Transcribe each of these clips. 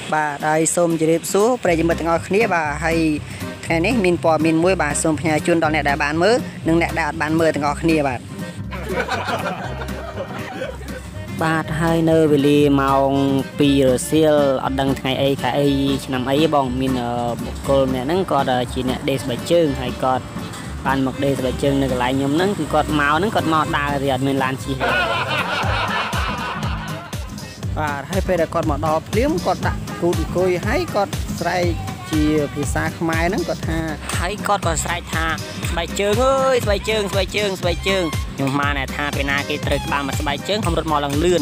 បាទហើយសូមជម្រាបសួរប្រិយមិត្តទាំងអស់គ្នាបាទហើយថ្ងៃនេះមានព័ត៌មានមួយបាទសូមផ្ញើជូនដល់អ្នកដែលបានមើលនិងអ្នកដែលអត់បានមើលទាំងអស់គ្នាបាទបាទហើយនៅវេលាម៉ោង2 រសៀលអត់ដឹងថ្ងៃអីខែអីឆ្នាំអីបងមានបុគ្គលម្នាក់ហ្នឹងគាត់ជាអ្នកដេកស្បែកជើងហើយគាត់បានមកដេកស្បែកជើងនៅកន្លែងខ្ញុំហ្នឹងគឺគាត់មកហ្នឹងគាត់មកដើរវាអត់មានឡានជិះបាទហើយពេលដែលគាត់មកដល់ភ្លាមគាត់ដាក់គូតអង្គុយហើយគាត់ស្រែកជាភាសាខ្មែរហ្នឹងគាត់ថាហើយគាត់ក៏ស្រែកថាស្បែកជើងអើយស្បែកជើងស្បែកជើងស្បែកជើងខ្ញុំមកណែថាពេលណាគេត្រូវក្បាលមកស្បែកជើងខ្ញុំរត់មកឡើងលឿន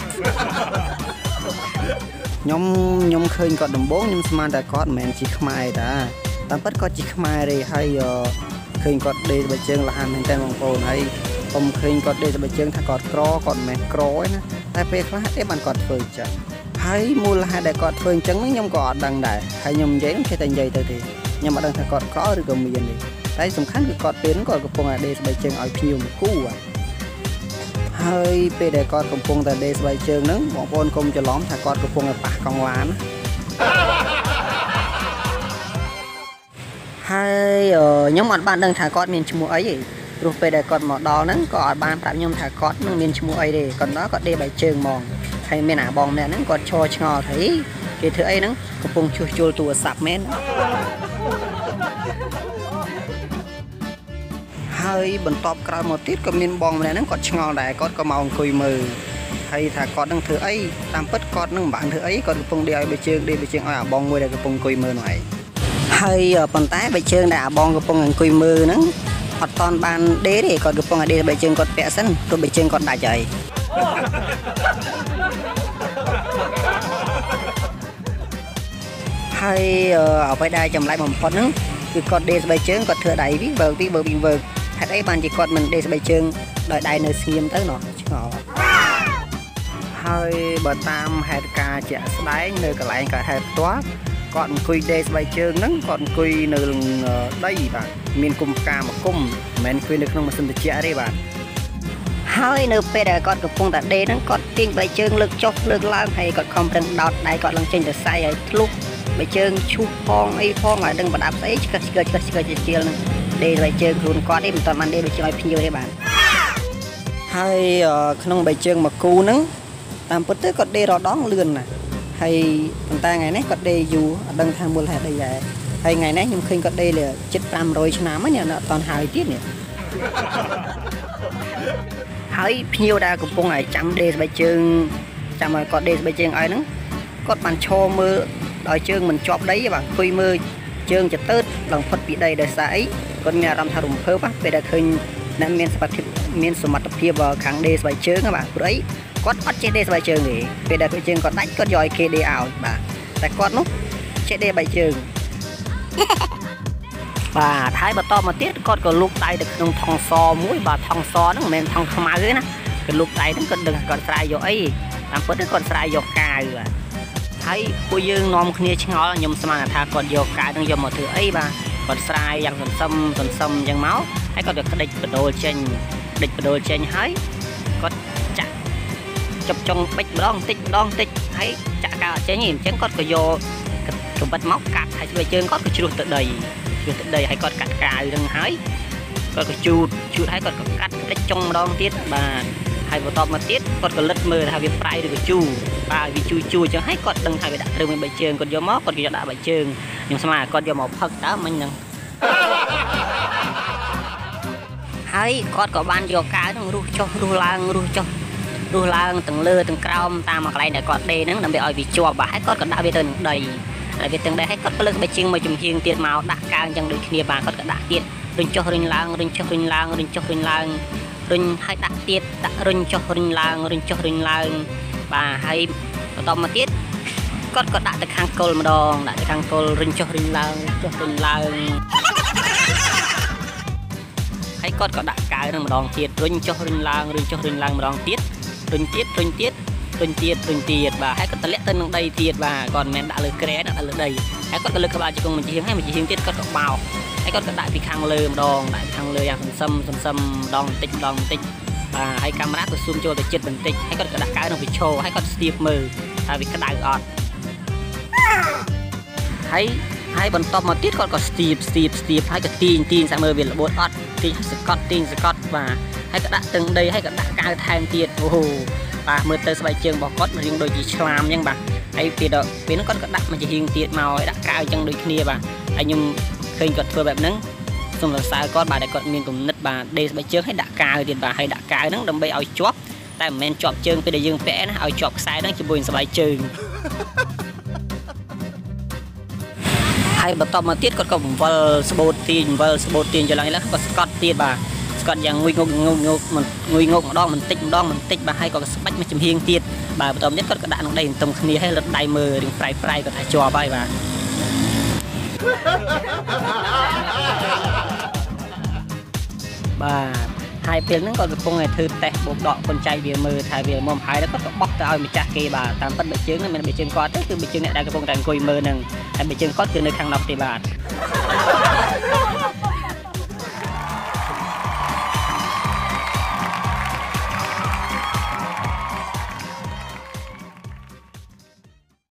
ខ្ញុំឃើញគាត់ដំបងខ្ញុំស្មានតែគាត់មិនមែនជាខ្មែរតាតាមពិតគាត់ជាខ្មែរទេហើយឃើញគាត់ដេកស្បែកជើងលះមែនតើបងប្អូនហើយខ្ញុំឃើញគាត់ដេកស្បែកជើងថាគាត់ក្រគាត់មិនមែនក្រទេណាតែពេលខ្លះទេបានគាត់ធ្វើចឹងហើយមូលហេតុដែលគាត់ធ្វើអញ្ចឹងខ្ញុំក៏អត់ដឹងដែរហើយខ្ញុំនិយាយគេតែនិយាយទៅទេខ្ញុំអត់ដឹងថាគាត់ក្រឬក៏មានទេតែសំខាន់គឺគាត់ពេលហ្នឹងគាត់កំពុងតែដេកស្បែកជើងឲ្យភ្ញៀវមកគូហើយពេលដែលគាត់កំពុងតែដេកស្បែកជើងហ្នឹងបងប្អូនកុំច្រឡំថាគាត់កំពុងតែប៉ះកង់ឡានហើយខ្ញុំអត់បានដឹងថាគាត់មានឈ្មោះអីទេព្រោះពេលដែលគាត់មកដល់ហ្នឹងក៏អត់បានប្រាប់ខ្ញុំថាគាត់នឹងមានឈ្មោះអីទេគាត់ដល់គាត់ដេកស្បែកជើងហ្មងហើយមានអាបងម្នាក់ហ្នឹងគាត់ឈរឆ្ងល់ថាគេធ្វើអីហ្នឹងកំពុងជួសជុលទូរស័ព្ទមែនហើយបន្ទាប់ក្រោយមកទៀតក៏មានបងម្នាក់ហ្នឹងគាត់ឆ្ងល់ដែរគាត់ក៏មកអង្គុយមើលហើយថាគាត់នឹងធ្វើអីតាមពិតគាត់នឹងមិនបានធ្វើអីគាត់កំពុងដេកឲ្យបេជើងឲ្យអាបងមួយដែលកំពុងអង្គុយមើលនោះឯងហើយប៉ុន្តែបេជើងដែលអាបងកំពុងអង្គុយមើលហ្នឹងអត់តន់បានដេកទេគាត់កំពុងតែដេកបេជើងគាត់ពាក់សិនទោះបេជើងគាត់ដាច់ហើយហើយអ្វីដែលចម្លែកបំផុតហ្នឹងគឺគាត់ដេកស្បែកជើងគាត់ធ្វើដៃវិញបើវិញវើហេតុអីបានជាគាត់មិនដេកស្បែកជើងដោយដៃនៅស្ងៀមទៅណោះឆ្ងល់ហើយបើតាមហេតុការណ៍ជាក់ស្ដែងនៅកន្លែងកើតហេតុផ្ទាល់គាត់អង្គុយដេកស្បែកជើងហ្នឹងគាត់អង្គុយនៅដីបាទមានគុំផ្កាមួយគុំមិនមែនអង្គុយនៅក្នុងម៉ាស៊ីនត្រជាក់ទេបាទហើយនៅពេលដែលគាត់កំពុងតែដេកហ្នឹងគាត់ទាញស្បែកជើងលើកចុះលើកឡើងហើយគាត់ខំប្រឹងដោតដៃគាត់ឡើងចេញទៅសាយហើយធ្លុះស្បែកជើងឈូសផងអីផងឲ្យដឹងប្រដាប់ស្អីឆ្កឹះជាទៀលហ្នឹងដេកស្បែកជើងខ្លួនគាត់ទេមិនទាន់បានដេកស្បែកជើងឲ្យភ្ញៀវទេបាទហើយក្នុងស្បែកជើងមួយគូហ្នឹងតាមពិតទៅគាត់ដេករដងលឿនណាស់ហើយប៉ុន្តែថ្ងៃនេះគាត់ដេកយូរអត់ដឹងថាមូលហេតុអីដែរហើយថ្ងៃនេះខ្ញុំឃើញគាត់ដេកជិត500ឆ្នាំហ្នឹងអត់តាន់ហើយទៀតនេះហើយភ្ញៀវដែលកំពុងតែចាំដេកស្បែកជើងចាំឲ្យគាត់ដេកស្បែកជើងឲ្យហ្នឹងគាត់បានឈរមើលដោយជើងមិនជាប់ដីទេបាទអង្គុយមើលជើងចតើតឡើងផុតពីដីដោយសារអីគាត់មានអារម្មណ៍ថារំភើបពេលដែលឃើញអ្នកមានសមត្ថភាពខាងដេកស្បែកជើងបាទព្រោះអីគាត់អត់ចេះដេកស្បែកជើងទេពេលដែលជើងគាត់ដាច់គាត់យកឲ្យគេដេកឲ្យបាទតែគាត់នោះចេះដេកស្បែកជើងបាទហើយបន្តមកទៀតគាត់ក៏លូកដៃទៅក្នុងថង់សមួយបាទថង់សហ្នឹងមិនមែនថង់ខ្មៅទេណាគាត់លូកដៃហ្នឹងគាត់ដឹងគាត់ស្រាយយកអីតាមពិតគាត់ស្រាយយកកាវបាទហើយពួកយើងនាំគ្នាឆ្ងល់ខ្ញុំស្មានថាគាត់យកកាវហ្នឹងយកមកធ្វើអីបាទគាត់ស្រាយយ៉ាងសន្សឹមអញ្ចឹងមកហើយគាត់ក៏ក្តិចបដូលចេញហើយគាត់ចាក់ចុកចុងបិចម្ដងតិចហើយចាក់កាវអត់ចេញទេអញ្ចឹងគាត់ក៏យកកបិតមកកាត់ហើយស្បែកជើងគាត់ក៏ជ្រុះទៅដីហើយគាត់កាត់កាវហ្នឹងហើយគាត់ក៏ជូតហើយគាត់ក៏កាត់ក្តិចចុងម្ដងទៀតបាទហើយបន្តមកទៀតគាត់ក៏លិតមើលថាវាប្រៃឬក៏ជូរបាទវាជូរអញ្ចឹងហើយគាត់ដឹងថាវាដាក់ត្រូវមានបិជើងគាត់យកមកគាត់ក៏យកដាក់បិជើងខ្ញុំស្មានគាត់យកមកផឹកតើមិញហ្នឹងហើយគាត់ក៏បានយកកាវហ្នឹងរុះចុះរុះឡើងទាំងលើទាំងក្រោមតាមកកន្លែងដែលគាត់ដេកហ្នឹងដើម្បីឲ្យវាជាប់បាទហើយគាត់ក៏ដាក់វាទៅនឹងដីហើយវាទាំងដីហើយគាត់ក៏លើកបិជើងមួយចំហៀងទៀតមកដាក់កាវអញ្ចឹងដូចគ្នាបាទគាត់ក៏ដាក់ទៀតរុញចុះរុញឡើងរុញហើយដាក់ទៀតដាក់រុញចុះរុញឡើងបាទហើយបន្តមកទៀតគាត់ក៏ដាក់ទៅខាងគល់ម្ដងរុញចុះរុញឡើងហើយគាត់ក៏ដាក់កាវនឹងម្ដងទៀតរុញចុះរុញឡើងម្ដងទៀតរុញទៀតបាទហើយគាត់តម្លាក់ទៅនឹងដីទៀតបាទគាត់មិនមែនដាក់លើគ្រែដាក់លើដីហើយគាត់ក៏លើកក្បាលជង្គង់មួយជាងទៀតគាត់ក៏បោកហើយគាត់ក៏ដាក់ពីខាងលើម្ដងយ៉ាងសន្សឹមម្ដងបន្តិចបាទហើយកាមេរ៉ាក៏ស៊ូមចូលទៅជិតបន្តិចហើយគាត់ក៏ដាក់កាវនឹងវាឈរហើយគាត់ស្ទាបមើលថាវាក្តៅអត់ហើយបន្ទាប់មកទៀតគាត់ក៏ស្ទាបហើយក៏ទាញសាមើវារបួសអត់ទាញសកត់បាទហើយក៏ដាក់ទឹងដីហើយក៏ដាក់កៅថែមទៀតអូបាទមើលទៅស្បែកជើងរបស់គាត់រៀងដូចជាឆ្លាមអញ្ចឹងបាទហើយពេលហ្នឹងគាត់ក៏ដាក់មកជារៀងទៀតមកហើយដាក់កៅអញ្ចឹងដូចគ្នាបាទហើយខ្ញុំឃើញគាត់ធ្វើបែបហ្នឹងសូមសរសើរគាត់បាទដែលគាត់មានគំនិតបាទដេកស្បែកជើងហើយដាក់កៅទៀតបាទហើយដាក់កៅហ្នឹងដើម្បីឲ្យជាប់តែមិនមែនជាប់ជើងពេលដែលយើងពាក់ណាឲ្យជាប់ខ្សែហ្នឹងជាមួយនឹងស្បែកជើងហើយបន្ទាប់មកទៀតគាត់ក៏បង្វិលស្បូតទាញចុះឡើងក៏ស្កត់ទៀតបាទស្កត់យ៉ាងងុយងុកម្ដងបន្តិចបាទហើយក៏ស្បាច់មកចំហៀងទៀតបាទបន្ទាប់ទៀតគាត់ក៏ដាក់ក្នុងដីទន្ទឹមគ្នាហើយលឹកដៃមើលរៀងប្រៃគាត់ថាជាប់ហើយបាទហើយពេលហ្នឹងគាត់កំពុងតែធ្វើតេស្តបូកដកកូនចៃវាមើលថាវាមុំហើយแล้วគាត់ក៏បោះទៅឲ្យម្ចាស់គេបាទតាមពិតបើជើងហ្នឹងមិនមែនបើជើងគាត់ទេគឺបើជើងអ្នកដែលកំពុងតែអង្គុយមើលហ្នឹងហើយបើជើងគាត់គឺនៅខាងនោះទេបាទ